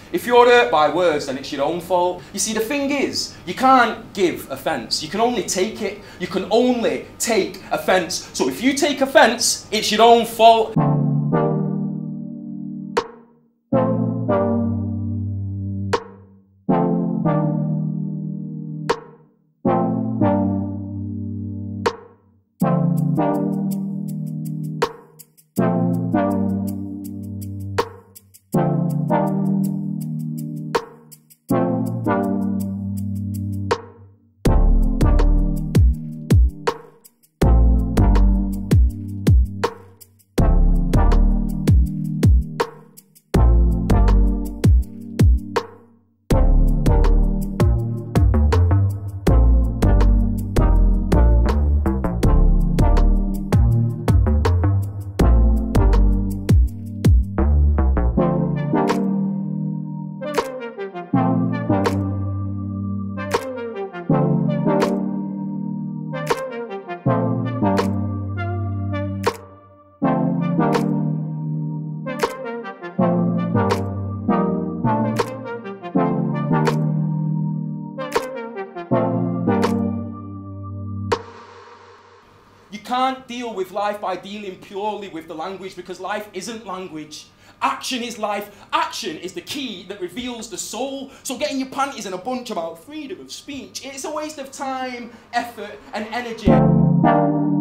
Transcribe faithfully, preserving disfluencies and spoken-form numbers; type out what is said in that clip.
If you're hurt by words, then it's your own fault. You see, the thing is, you can't give offence. You can only take it. You can only take offence. So if you take offence, it's your own fault. You can't deal with life by dealing purely with the language, because life isn't language. Action is life. Action is the key that reveals the soul. So getting your panties in a bunch about freedom of speech, it's a waste of time, effort and energy.